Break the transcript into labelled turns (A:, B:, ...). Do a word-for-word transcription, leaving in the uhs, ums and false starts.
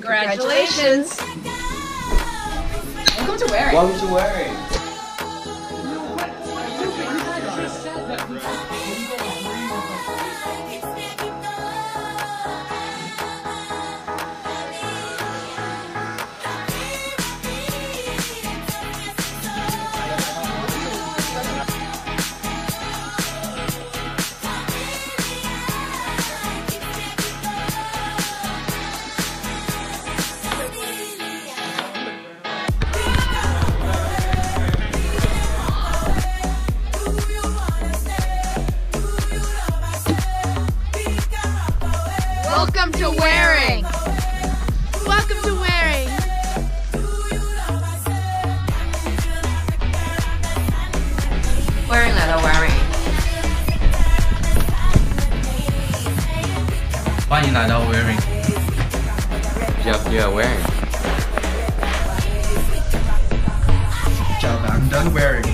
A: Congratulations! Welcome to wearing.
B: Welcome to wearing.
A: Welcome to wearing. Welcome to wearing.
C: Wearing 来到 wearing，
D: 欢迎来到 wearing。
B: Jeff, you are wearing.
D: Jeff, I'm done wearing.